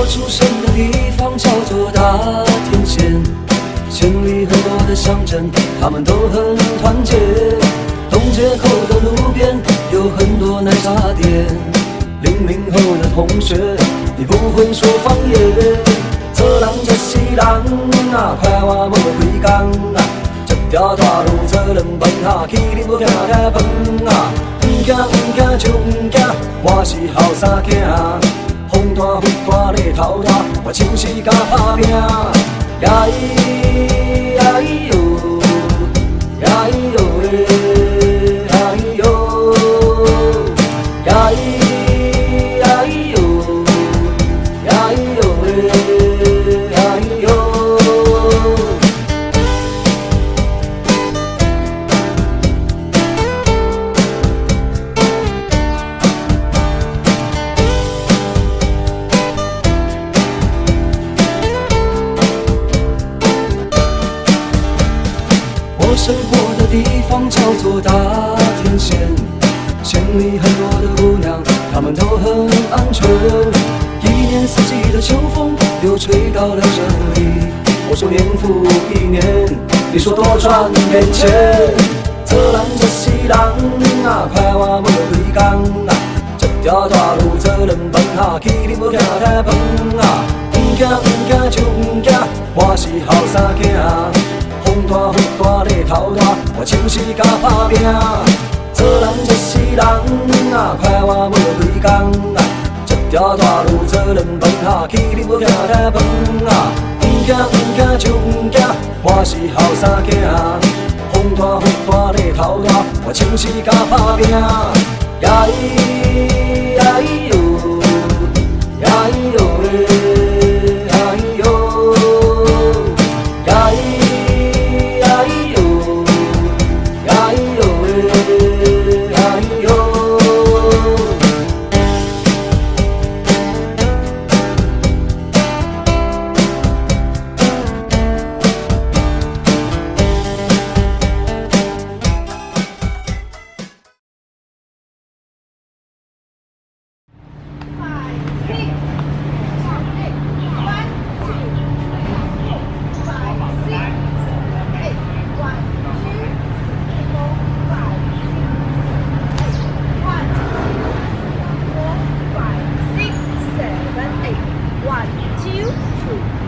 出生的地方叫做大田县，县里很多的乡镇，他们都很团结。东街口的路边有很多奶茶店。00后的同学，你不会说方言。这人这是人啊，快活无开工啊！一条大路做两饭啊，去你要行遐饭啊！唔惊唔惊就唔惊，我是后生囝。风大雨大日头大，我就是甲打拼。呀咿呀咿哟，呀咿哟嘞，呀咿哟，呀咿呀咿哟，呀咿哟嘞，呀咿哟。我生活的地方叫做大田县，县里很多的姑娘，她们都很安全。一年四季的秋风又吹到了这里，我说年复一年，你说多赚点钱。这人这是人啊，快活无开工啊！一条大路做两饭啊，去你要行遐饭啊！唔惊唔惊就唔惊，我是后生囝。风大雨大日头大，我就是甲打拼。做人就是人啊，快活无开工啊！一条大路做两饭啊，去你要行遐饭啊！唔惊唔惊就唔惊，我是后生囝。风大雨大日头大，我就是甲打拼。呀咿呀咿哟，呀咿哟嘞，呀咿哟，呀咿。 1, 2, 3,